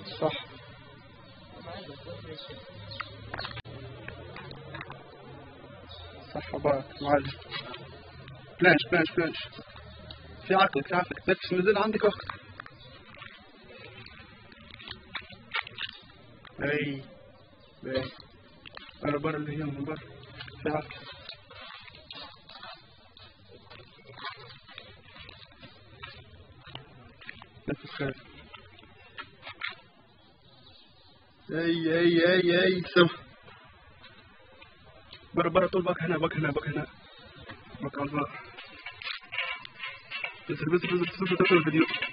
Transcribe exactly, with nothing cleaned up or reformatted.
صح. صح وبارك معلم. بلانش بلانش بلانش. في عقلك في عقلك، نفس مازال عندك وقت. اي اي برا برا اللي يهمهم برا، في عقلك. نفس خير. اي اي اي اي سوا. برا برا طول، باك هنا باك هنا باك هنا باك على البار. بس بس بس بس بس الفيديو.